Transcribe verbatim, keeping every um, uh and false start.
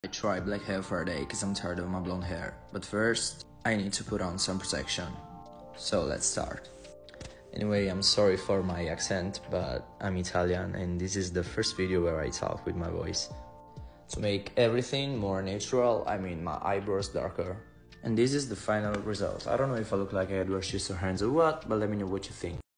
I try black hair for a day cause I'm tired of my blonde hair. But first, I need to put on some protection. So let's start. Anyway, I'm sorry for my accent, but I'm Italian and this is the first video where I talk with my voice. To make everything more natural, I made my eyebrows darker. And this is the final result. I don't know if I look like I had washed your hands or what, but let me know what you think.